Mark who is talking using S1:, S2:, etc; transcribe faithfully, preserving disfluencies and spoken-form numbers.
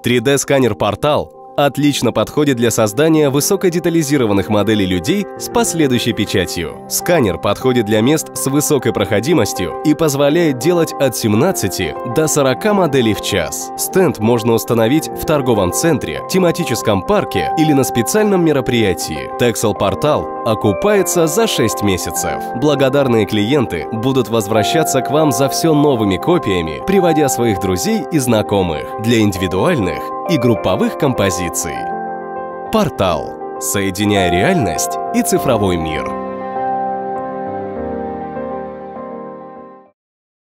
S1: три дэ-сканер «Портал» отлично подходит для создания высокодетализированных моделей людей с последующей печатью. Сканер подходит для мест с высокой проходимостью и позволяет делать от семнадцати до сорока моделей в час. Стенд можно установить в торговом центре, тематическом парке или на специальном мероприятии. Texel Portal окупается за шесть месяцев. Благодарные клиенты будут возвращаться к вам за все новыми копиями, приводя своих друзей и знакомых для индивидуальных и групповых композиций. Портал. Соединяя реальность и цифровой мир.